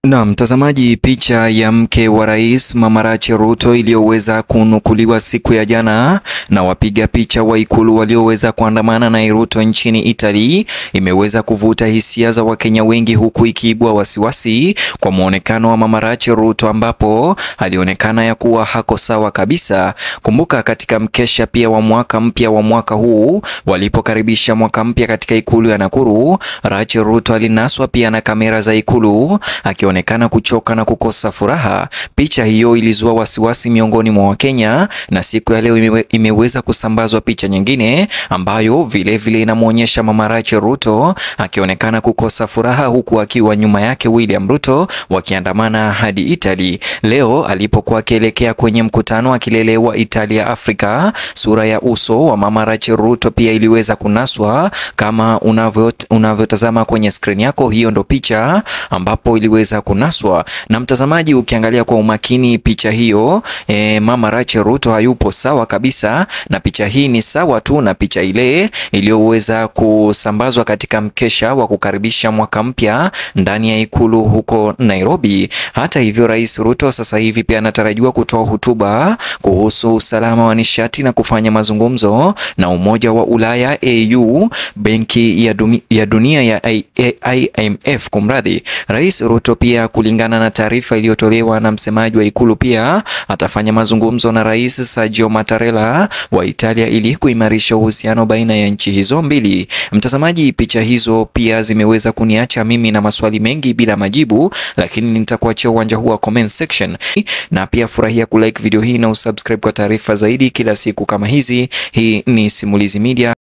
Na mtazamaji, picha ya mke wa rais Mama Rachel Ruto iliyoweza kunukuliwa siku ya jana na wapiga picha wa ikulu walioweza kuandamana na Ruto nchini Italy imeweza kuvuta hisia za Wakenya wengi, huku ikiibua wasiwasi kwa muonekano wa Mama Rachel Ruto ambapo alionekana ya kuwa hako sawa kabisa. Kumbuka katika mkesha pia wa mwaka mpya wa mwaka huu walipokaribisha mwaka mpya katika ikulu ya Nakuru, Rachel Ruto alinaswa pia na kamera za ikulu akionekana kuchoka na kukosa furaha. Picha hiyo ilizua wasiwasi miongoni mwa Wakenya, na siku ya leo imeweza kusambazwa picha nyingine ambayo vile inamuonyesha Mama Rachel Ruto akionekana kukosa furaha, huku akiwa nyuma yake William Ruto wakiandamana hadi Italy. Leo alipokuwa akielekea kwenye mkutano akilelewa Italia Afrika, sura ya uso wa Mama Rachel Ruto pia iliweza kunaswa kama unavyotazama kwenye screen yako. Hiyo ndo picha ambapo iliweza kunaswa. Na mtazamaji, ukiangalia kwa umakini picha hiyo, Mama Rachel Ruto hayupo sawa kabisa, na picha hii ni sawa tu na picha ile iliyoweza kusambazwa katika mkesha wa kukaribisha mwaka mpya ndani ya ikulu huko Nairobi. Hata hivyo, Rais Ruto sasa hivi pia anatarajiwa kutoa hotuba kuhusu usalama wa nishati na kufanya mazungumzo na Umoja wa Ulaya AU, Benki ya Dunia ya IMF. Kumradhi, Rais Ruto pia, kulingana na taarifa iliyotolewa na msemaji wa ikulu, pia atafanya mazungumzo na Rais Sergio Mattarella wa Italia ili kuimarisha uhusiano baina ya nchi hizo mbili. Mtazamaji, picha hizo pia zimeweza kuniacha mimi na maswali mengi bila majibu, lakini nitakuachia uwanja huu wa comment section, na pia furahia kulike video hii na usubscribe kwa taarifa zaidi kila siku kama hizi. Hii ni Simulizi Media.